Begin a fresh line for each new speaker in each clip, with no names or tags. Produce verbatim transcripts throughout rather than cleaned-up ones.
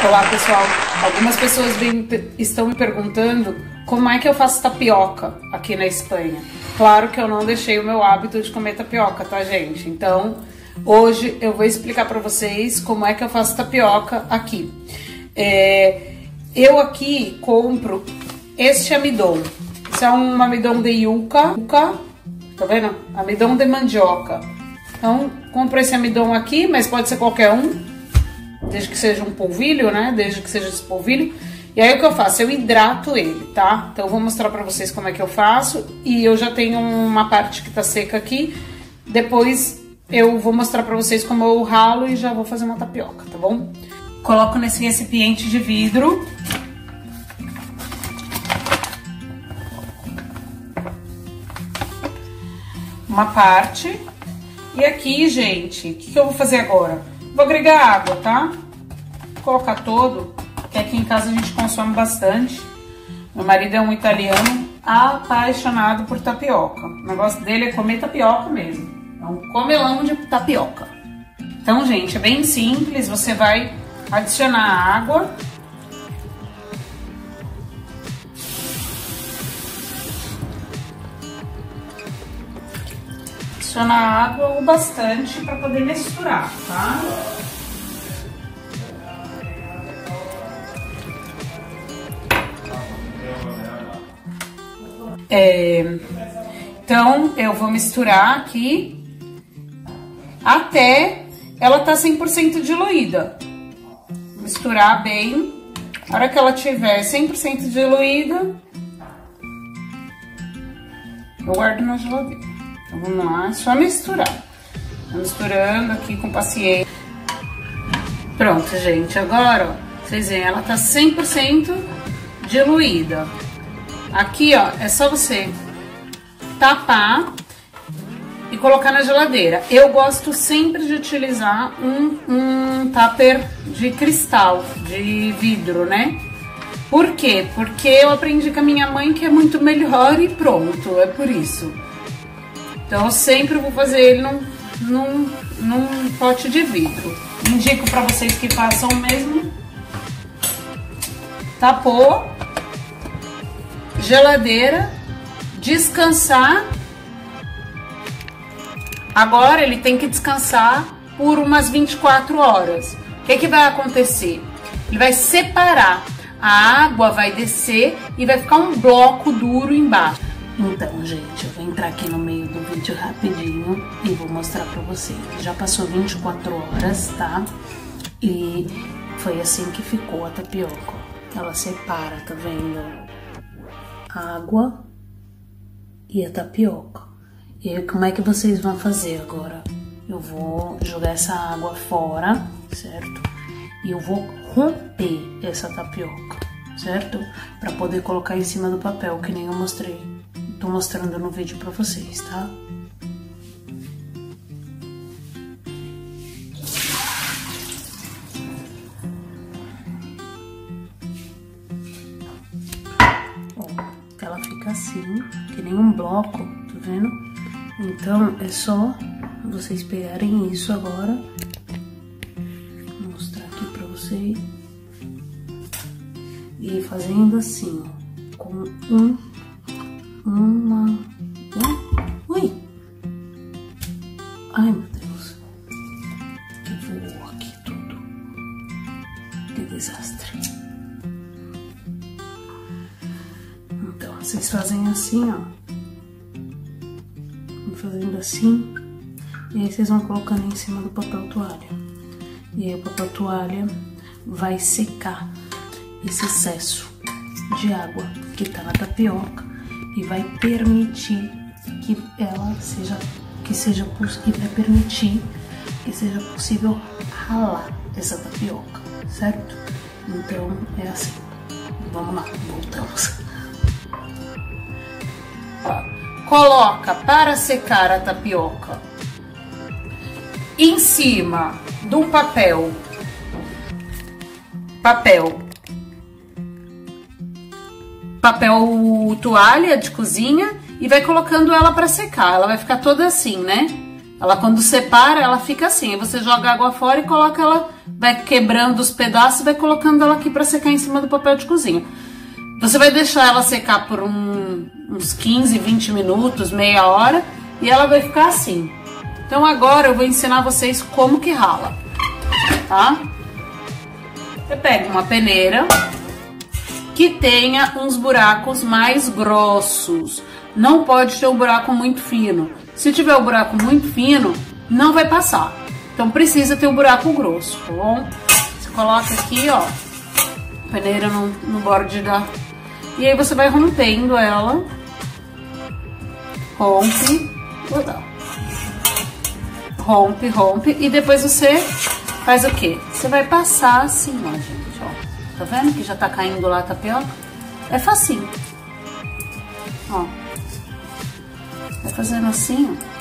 Olá pessoal, algumas pessoas vêm, estão me perguntando como é que eu faço tapioca aqui na Espanha. Claro que eu não deixei o meu hábito de comer tapioca, tá gente? Então hoje eu vou explicar para vocês como é que eu faço tapioca aqui. É, eu aqui compro este amidon. Isso é um amidon de yuca, yuca, tá vendo? Amidon de mandioca. Então compro esse amidon aqui, mas pode ser qualquer um. Desde que seja um polvilho, né? Desde que seja esse polvilho. E aí o que eu faço? Eu hidrato ele, tá? Então eu vou mostrar pra vocês como é que eu faço. E eu já tenho uma parte que tá seca aqui. Depois eu vou mostrar pra vocês como eu ralo e já vou fazer uma tapioca, tá bom? Coloco nesse recipiente de vidro. Uma parte. E aqui, gente, o que, que eu vou fazer agora? Vou agregar água, tá? Vou colocar todo, que aqui em casa a gente consome bastante. Meu marido é um italiano apaixonado por tapioca. O negócio dele é comer tapioca mesmo. É um comelão de tapioca. Então, gente, é bem simples. Você vai adicionar água. Adicionar água o bastante para poder misturar, tá? É, então, eu vou misturar aqui até ela tá cem por cento diluída. Misturar bem. A hora que ela tiver cem por cento diluída, eu guardo na geladeira. Então, vamos lá, é só misturar. Misturando aqui com paciência. Pronto, gente. Agora, ó, vocês veem, ela tá cem por cento diluída. Aqui, ó, é só você tapar e colocar na geladeira. Eu gosto sempre de utilizar um, um tupper de cristal, de vidro, né? Por quê? Porque eu aprendi com a minha mãe que é muito melhor e pronto, é por isso. Então, eu sempre vou fazer ele num, num, num pote de vidro. Indico pra vocês que façam o mesmo. Tapou. Geladeira. Descansar. Agora, ele tem que descansar por umas vinte e quatro horas. O que que vai acontecer? Ele vai separar. A água vai descer e vai ficar um bloco duro embaixo. Então, gente, eu vou entrar aqui no meio do vídeo rapidinho e vou mostrar pra vocês. Já passou vinte e quatro horas, tá? E foi assim que ficou a tapioca. Ela separa, tá vendo? A água e a tapioca. E aí, como é que vocês vão fazer agora? Eu vou jogar essa água fora, certo? E eu vou romper essa tapioca, certo? Pra poder colocar em cima do papel, que nem eu mostrei. Tô mostrando no vídeo pra vocês, tá? Ó, ela fica assim, que nem um bloco, tá vendo? Então, é só vocês pegarem isso agora. Vou mostrar aqui pra vocês. E ir fazendo assim, ó, com um... Uma... Ui! Ai, meu Deus. Que voou aqui tudo. Que desastre. Então, vocês fazem assim, ó. Fazendo assim. E aí vocês vão colocando em cima do papel toalha. E aí o papel toalha vai secar esse excesso de água que tá na tapioca. E vai permitir que ela seja, que seja e vai permitir que seja possível ralar essa tapioca, certo? Então é assim. Vamos lá, voltamos. Coloca para secar a tapioca em cima de um papel, papel. papel toalha de cozinha e vai colocando ela para secar. Ela vai ficar toda assim, né? Ela quando separa, ela fica assim. Aí você joga água fora e coloca ela, vai quebrando os pedaços e vai colocando ela aqui pra secar em cima do papel de cozinha. Você vai deixar ela secar por um, uns quinze, vinte minutos, meia hora, e ela vai ficar assim. Então agora eu vou ensinar vocês como que rala, tá? Você pega uma peneira que tenha uns buracos mais grossos. Não pode ter um buraco muito fino. Se tiver um buraco muito fino, não vai passar. Então precisa ter um buraco grosso, tá bom? Você coloca aqui, ó, a peneira no, no borde da... E aí você vai rompendo ela. Rompe. Rompe, rompe. E depois você faz o quê? Você vai passar assim, ó, gente, ó. Tá vendo que já tá caindo lá a tapioca? É facinho. Ó. Vai fazendo assim, ó.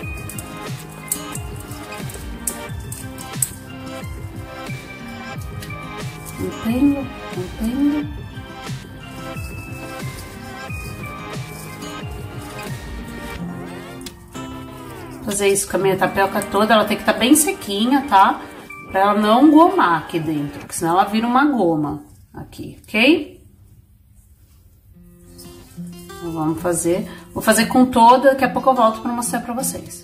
Rompendo, rompendo. Fazer isso com a minha tapioca toda, ela tem que estar bem sequinha, tá? Pra ela não gomar aqui dentro, porque senão ela vira uma goma aqui, ok? Então, vamos fazer, vou fazer com toda, daqui a pouco eu volto pra mostrar pra vocês.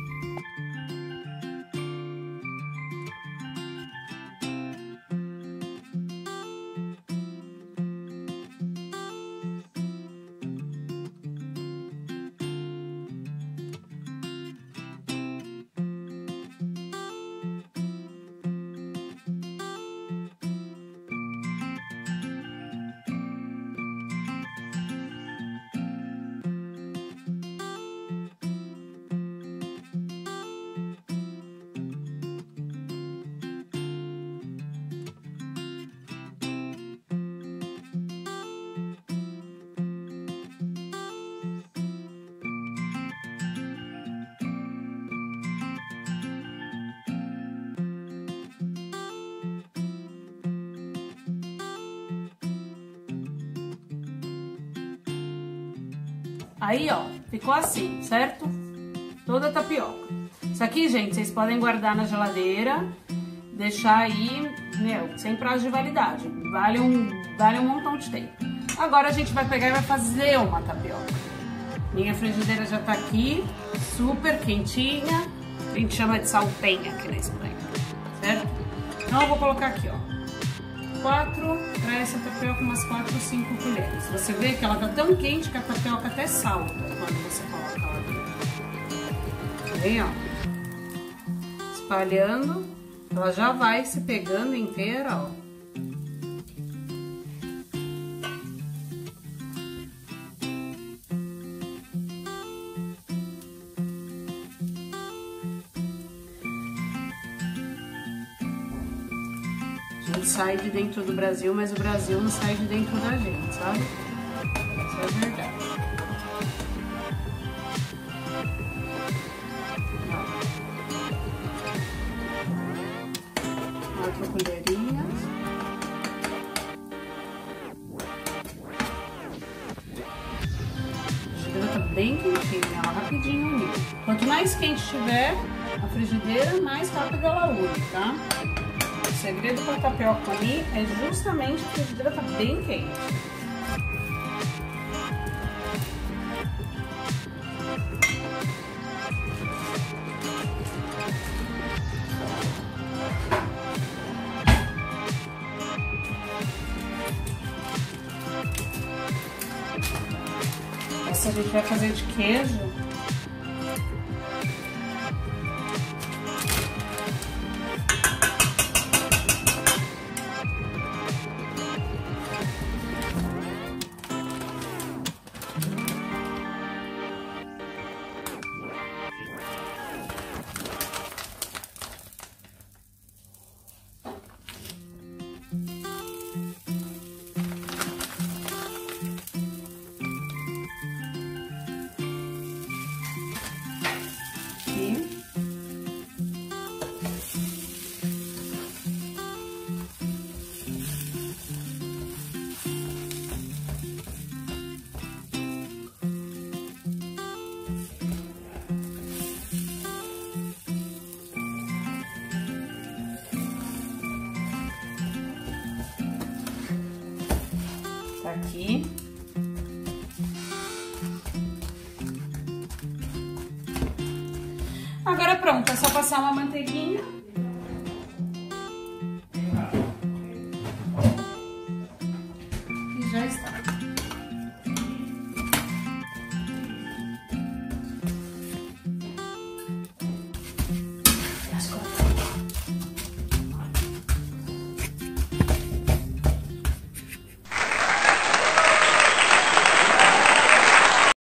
Aí, ó, ficou assim, certo? Toda a tapioca. Isso aqui, gente, vocês podem guardar na geladeira, deixar aí, meu, sem prazo de validade. Vale um, vale um montão de tempo. Agora a gente vai pegar e vai fazer uma tapioca. Minha frigideira já tá aqui, super quentinha. A gente chama de saltenha aqui na Espanha, certo? Então eu vou colocar aqui, ó. Quatro, para essa tapioca, umas quatro, cinco colheres. Você vê que ela tá tão quente que a tapioca até salta quando você coloca ela dentro. Vem, ó. Espalhando, ela já vai se pegando inteira, ó. A gente sai de dentro do Brasil, mas o Brasil não sai de dentro da gente, sabe? Isso é verdade. Quatro colherinhas. A frigideira tá bem quentinha, ela rapidinho une. Quanto mais quente tiver a frigideira, mais rápido ela une, tá? O segredo para a tapioca ali é justamente que a frigideira tá bem quente. Essa a gente vai fazer de queijo. aqui. Agora pronto, é só passar uma manteiguinha. E já está.